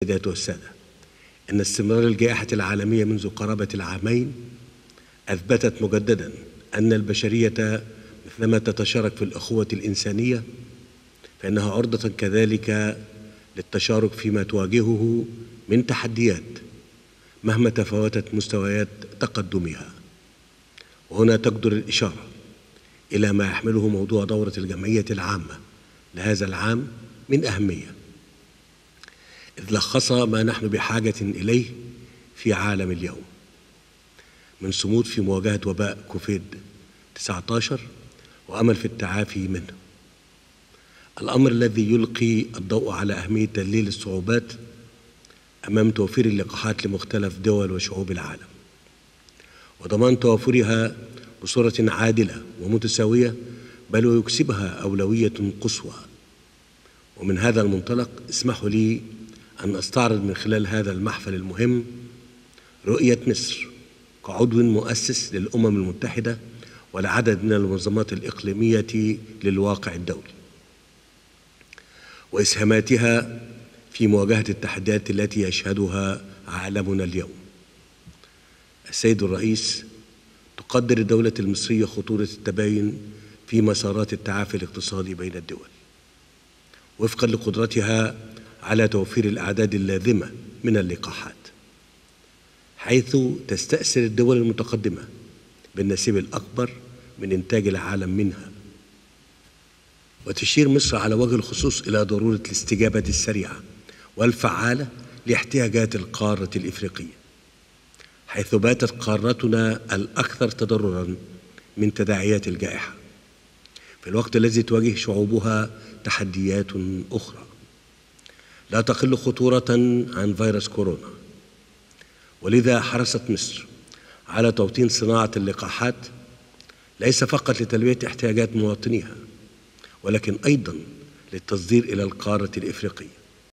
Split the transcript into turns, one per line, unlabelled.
السيدات والسادة، أن استمرار الجائحة العالمية منذ قرابة العامين أثبتت مجددا أن البشرية مثلما تتشارك في الأخوة الإنسانية فإنها عرضة كذلك للتشارك فيما تواجهه من تحديات مهما تفاوتت مستويات تقدمها. وهنا تقدر الإشارة إلى ما يحمله موضوع دورة الجمعية العامة لهذا العام من أهمية، إذ لخص ما نحن بحاجة إليه في عالم اليوم من صمود في مواجهة وباء كوفيد-19 وأمل في التعافي منه. الأمر الذي يلقي الضوء على أهمية تذليل الصعوبات أمام توفير اللقاحات لمختلف دول وشعوب العالم وضمان توافرها بصورة عادلة ومتساوية، بل ويكسبها أولوية قصوى. ومن هذا المنطلق اسمحوا لي أن أستعرض من خلال هذا المحفل المهم رؤية مصر كعضو مؤسس للأمم المتحدة والعدد من المنظمات الإقليمية للواقع الدولي وإسهاماتها في مواجهة التحديات التي يشهدها عالمنا اليوم. السيد الرئيس، تقدر الدولة المصرية خطورة التباين في مسارات التعافي الاقتصادي بين الدول وفقا لقدرتها على توفير الأعداد اللازمة من اللقاحات، حيث تستأثر الدول المتقدمة بالنسيب الأكبر من إنتاج العالم منها. وتشير مصر على وجه الخصوص إلى ضرورة الاستجابة السريعة والفعالة لاحتياجات القارة الإفريقية، حيث باتت قارتنا الأكثر تضرراً من تداعيات الجائحة في الوقت الذي تواجه شعوبها تحديات أخرى لا تقل خطورة عن فيروس كورونا. ولذا حرصت مصر على توطين صناعة اللقاحات ليس فقط لتلبية احتياجات مواطنيها ولكن أيضاً للتصدير إلى القارة الإفريقية